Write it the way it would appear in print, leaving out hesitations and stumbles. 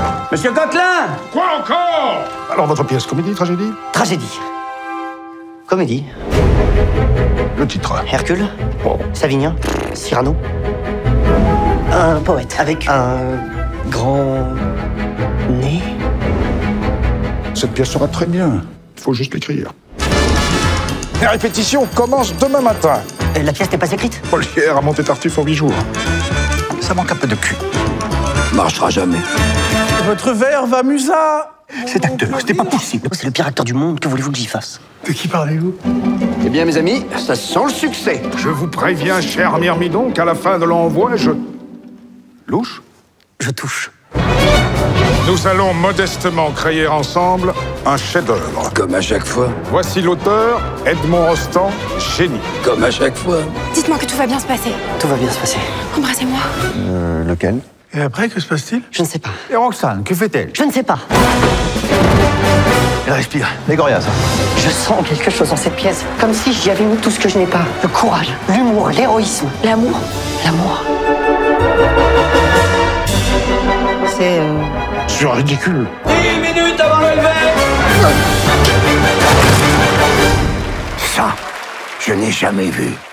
Monsieur Coquelin! Quoi encore? Alors, votre pièce, comédie, tragédie? Tragédie. Comédie. Le titre. Hercule. Oh. Savinien. Cyrano. Un poète avec un grand nez. Cette pièce sera très bien. Il faut juste l'écrire. Les répétitions commencent demain matin. La pièce n'est pas écrite? Molière a monté Tartuffe en 8 jours. Ça manque un peu de cul. Marchera jamais. Votre verre va musa. Cet acteur, c'était pas possible. C'est le pire acteur du monde, que voulez-vous que j'y fasse? De qui parlez-vous? Eh bien, mes amis, ça sent le succès. Je vous préviens, cher Myrmidon, qu'à la fin de l'envoi, je... Louche? Je touche. Nous allons modestement créer ensemble un chef-d'œuvre. Comme à chaque fois. Voici l'auteur, Edmond Rostand, génie. Comme à chaque fois. Dites-moi que tout va bien se passer. Tout va bien se passer. Embrassez-moi. Lequel? Et après, que se passe-t-il? Je ne sais pas. Et Roxane, que fait-elle? Je ne sais pas. Elle respire. Les Gorias, ça. Je sens quelque chose dans cette pièce. Comme si j'y avais mis tout ce que je n'ai pas. Le courage, l'humour, l'héroïsme. L'amour. L'amour. C'est... C'est ridicule. 10 minutes avant le lever. Ça, je n'ai jamais vu.